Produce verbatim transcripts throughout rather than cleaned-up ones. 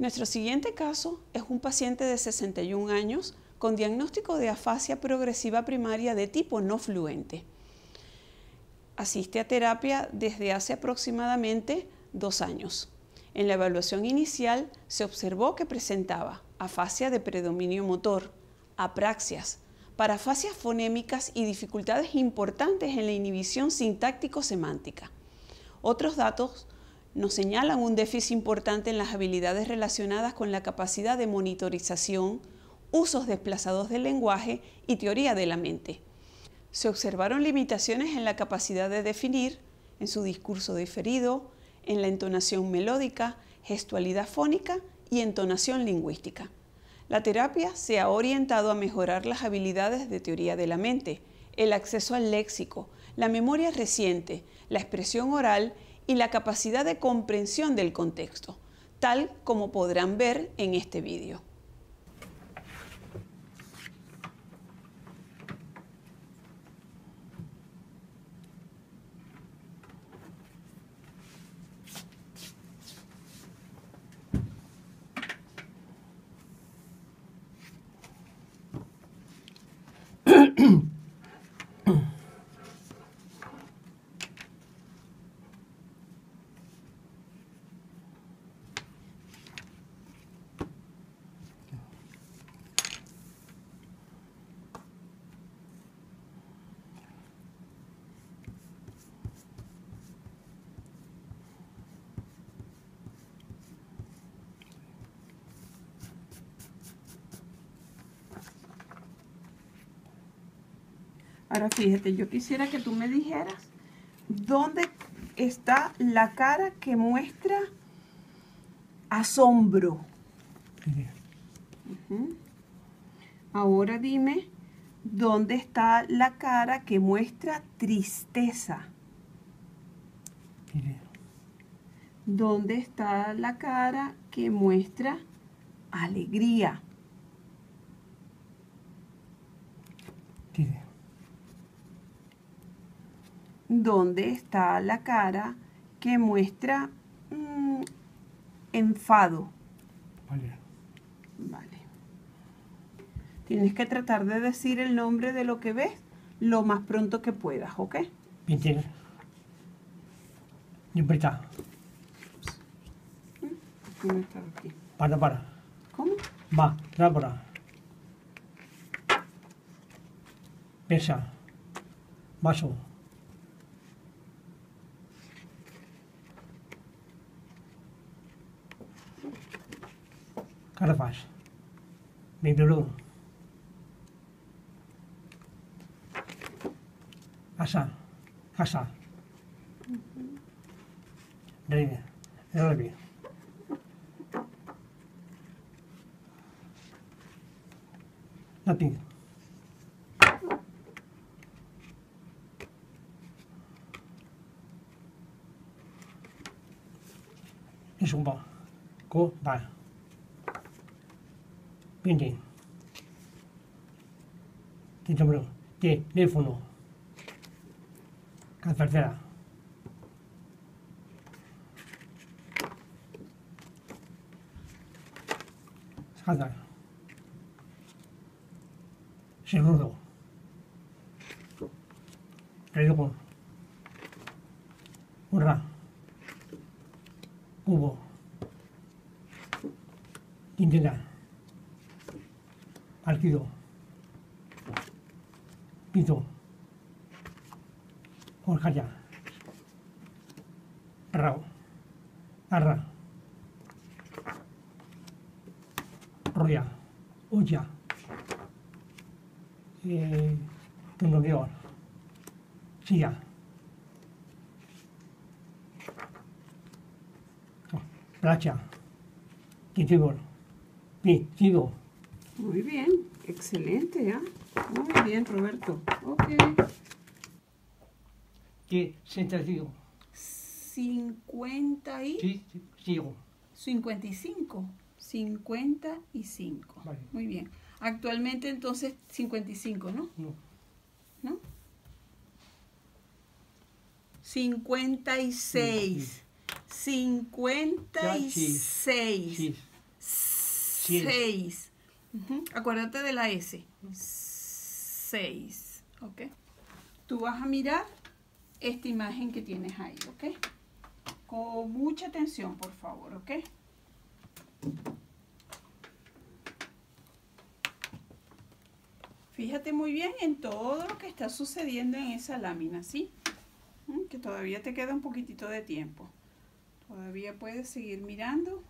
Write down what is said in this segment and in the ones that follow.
Nuestro siguiente caso es un paciente de sesenta y un años con diagnóstico de afasia progresiva primaria de tipo no fluente. Asiste a terapia desde hace aproximadamente dos años. En la evaluación inicial se observó que presentaba afasia de predominio motor, apraxias, parafasias fonémicas y dificultades importantes en la inhibición sintáctico-semántica. Otros datos nos señalan un déficit importante en las habilidades relacionadas con la capacidad de monitorización, usos desplazados del lenguaje y teoría de la mente. Se observaron limitaciones en la capacidad de definir, en su discurso diferido, en la entonación melódica, gestualidad fónica y entonación lingüística. La terapia se ha orientado a mejorar las habilidades de teoría de la mente, el acceso al léxico, la memoria reciente, la expresión oral y la capacidad de comprensión del contexto, tal como podrán ver en este vídeo. Ahora fíjate, yo quisiera que tú me dijeras dónde está la cara que muestra asombro. Uh-huh. Ahora dime dónde está la cara que muestra tristeza. ¿Dónde está la cara que muestra alegría? ¿Dónde está la cara que muestra mmm, enfado? Vale. Vale. Tienes que tratar de decir el nombre de lo que ves lo más pronto que puedas, ¿ok? Pinche. Libertad. ¿Cómo está aquí? Para, para. ¿Cómo? Va, da para. Pesa. Vaso. Carpas. Biberón. Asa. Casa. Reina. Reina. Nothing. Es un poco. Go, va. Pinting. Título. Teléfono. Cartera. Escándalo. Seguro. Reloj. Hurra. Cubo. Quintana. Partido. Pito. Horcalla. Rao. Arra. Roya. Olla. Eh, Tundogueor. Silla. Placha. Quintibor. Pitido. Muy bien, excelente, ¿eh? Muy bien, Roberto. Ok. ¿Qué sentido? cincuenta y... Sí, sí, sigo. cincuenta y cinco. cincuenta y cinco. Vale. Muy bien. Actualmente entonces cincuenta y cinco, ¿no? No. ¿No? cincuenta y seis. cincuenta y seis. Sí. Seis. Ujú. Acuérdate de la S. Seis. ¿Ok? Tú vas a mirar esta imagen que tienes ahí, ¿ok? Con mucha atención, por favor, ¿ok? Fíjate muy bien en todo lo que está sucediendo en esa lámina, ¿sí? Mm, Que todavía te queda un poquitito de tiempo. Todavía puedes seguir mirando.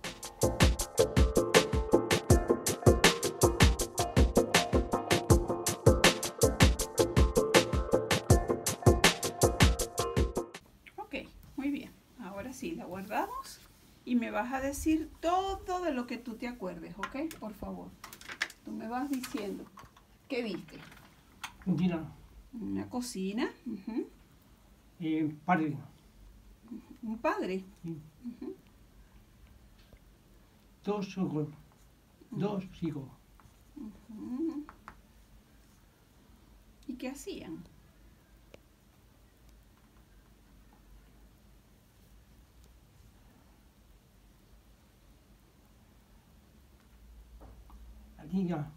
Ok, muy bien. Ahora sí, la guardamos y me vas a decir todo de lo que tú te acuerdes, ¿ok? Por favor. Tú me vas diciendo. ¿Qué viste? Cocina. Una cocina. Ujú. Eh, padre. Un padre. Sí. Ujú. Dos hijos. Dos hijos. Ujú. ¿Y qué hacían? La niña.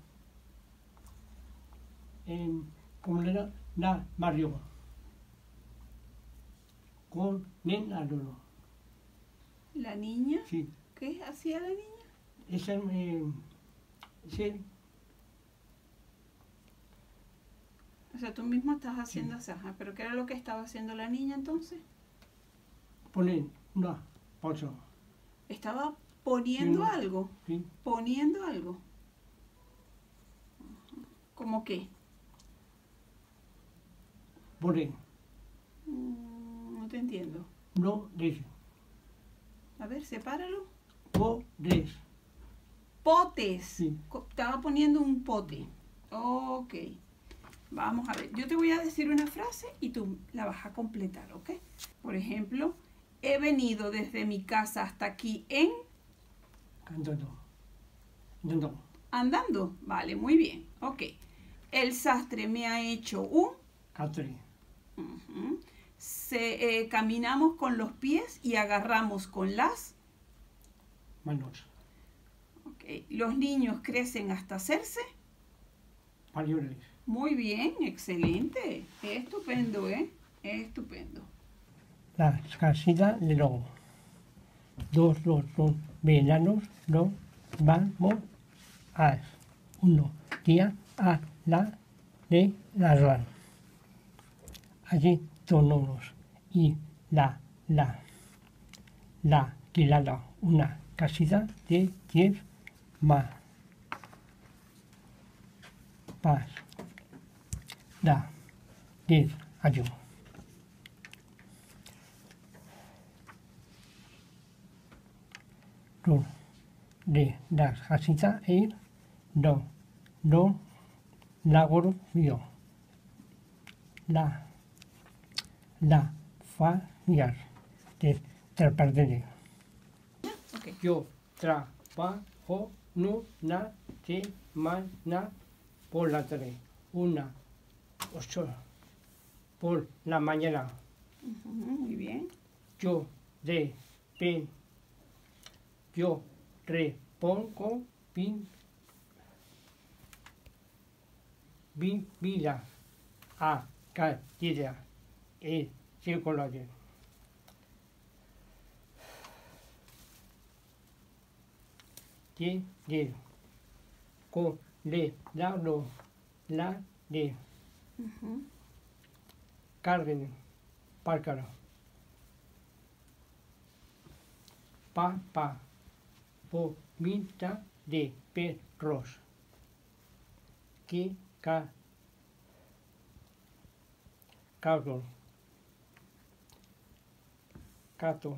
En, como le da, da Mario. Con nen adoro. La niña. Sí. ¿Qué hacía la niña? Ese, eh, ese, O sea, tú mismo estás haciendo así. Ajá, ¿pero qué era lo que estaba haciendo la niña entonces? pone una pausa. Estaba poniendo Sí. algo. Sí. Poniendo algo. Ajá. ¿Cómo qué? Pone. Mm, no te entiendo. No des. A ver, sepáralo. Podes. Potes. Sí. Co- Estaba poniendo un pote. Ok. Vamos a ver. Yo te voy a decir una frase y tú la vas a completar, ¿ok? Por ejemplo, he venido desde mi casa hasta aquí en... Cantando. Cantando. Andando. Vale, muy bien. Ok. El sastre me ha hecho un... Catre. Ujú. Se, eh, caminamos con los pies y agarramos con las... Manos. Ok. Los niños crecen hasta hacerse... Mayores. Muy bien, excelente. Estupendo, ¿eh? Estupendo. La casita de lobo. Dos, dos, dos veranos, dos, vamos a uno día a la de la rana. Allí tonos y la, la, la, tirada, una casita de diez más. Paz. Da, diez, ayuno. Ro, de, das, casita, e, do, do, lagoro, yo. La, la, fa, yar, de, trapardere. Ok. Yo trabajo una semana por la tarde, una, ocho, por la mañana. Ujú, muy bien. Yo de pen, yo repongo pin, bebida a cantidad y chocolate. Dinero con le dado la de Ujú. carne párcaro. Papa, pomita de perros. Que ca, cabrón. Cato.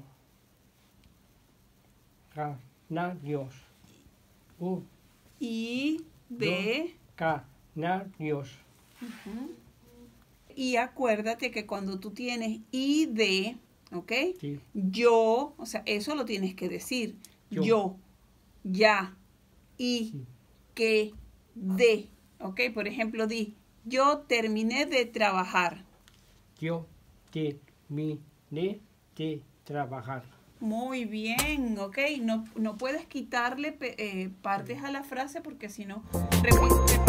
Canarios. U, Y de... canarios. Ujú. Y acuérdate que cuando tú tienes y de, ¿ok? Sí. Yo, o sea, eso lo tienes que decir. Yo. Yo, ya, y, Sí. que, de, ¿ok? Por ejemplo, di, yo terminé de trabajar. Yo terminé de trabajar. Muy bien, ok. No, no puedes quitarle pe- eh, partes a la frase porque si no, repite.